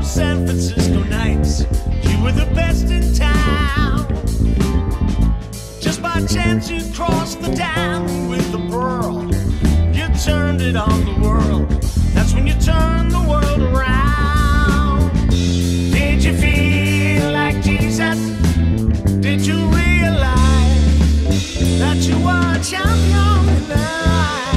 San Francisco nights, you were the best in town. Just by chance you crossed the dam with the pearl. You turned it on the world. That's when you turned the world around. Did you feel like Jesus? Did you realize that you were a champion in life?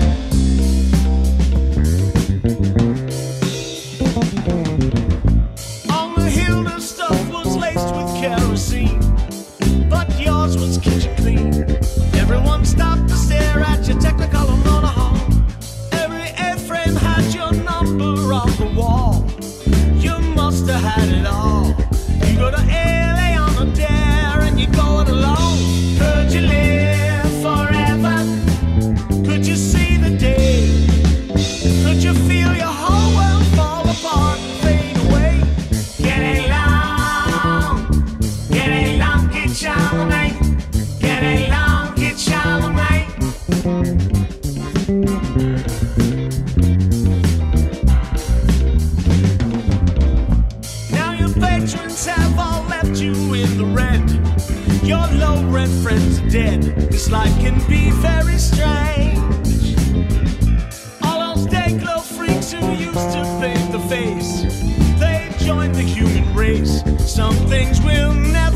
On the hill the stuff was laced with kerosene, but yours was kitchen clean. Everyone stopped to stare at your Technicolor motorhome. Every A-frame had your number on the wall. You must have had it all. You go to LA on a dare and you go it alone. Could you live forever? Could you see the day? Could you feel your whole world fall apart and fade away? Get along, kid Charlemagne. Get along, kid Charlemagne. Now your patrons have all left you in the red. Your low rent friends are dead. This life can be very strange. All those day glow freaks who used to paint the face, they joined the human race. Some things will never